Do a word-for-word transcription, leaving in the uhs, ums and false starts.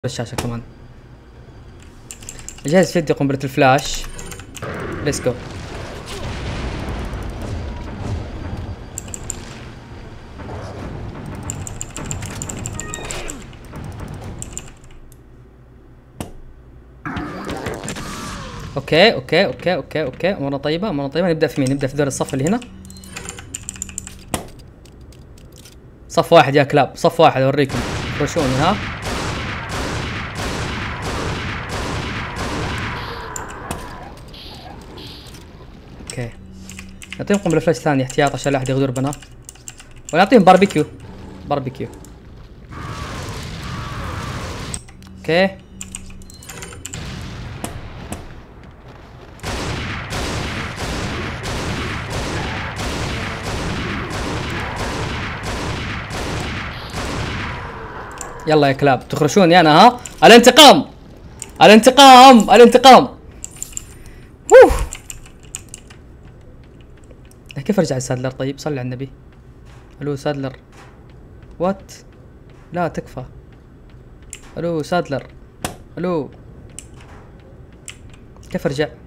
الشاشة كمان. جهز في يدي قنبلة الفلاش. ليتس جو. اوكي اوكي اوكي اوكي اوكي امورنا طيبة امورنا طيبة. نبدأ في مين؟ نبدأ في دور الصف اللي هنا. صف واحد يا كلاب، صف واحد اوريكم فرشوني. ها اوكي، نعطيهم قنبلة فلاش ثانية احتياط عشان لا احد يغدر بنا، ونعطيهم باربيكيو. باربيكيو اوكي. يلا يا كلاب تخرشوني انا. ها الانتقام الانتقام الانتقام. ووه. كيف ارجع لسادلر؟ طيب صلي على النبي. الو سادلر. وات؟ لا تكفى. الو سادلر. الو كيف ارجع؟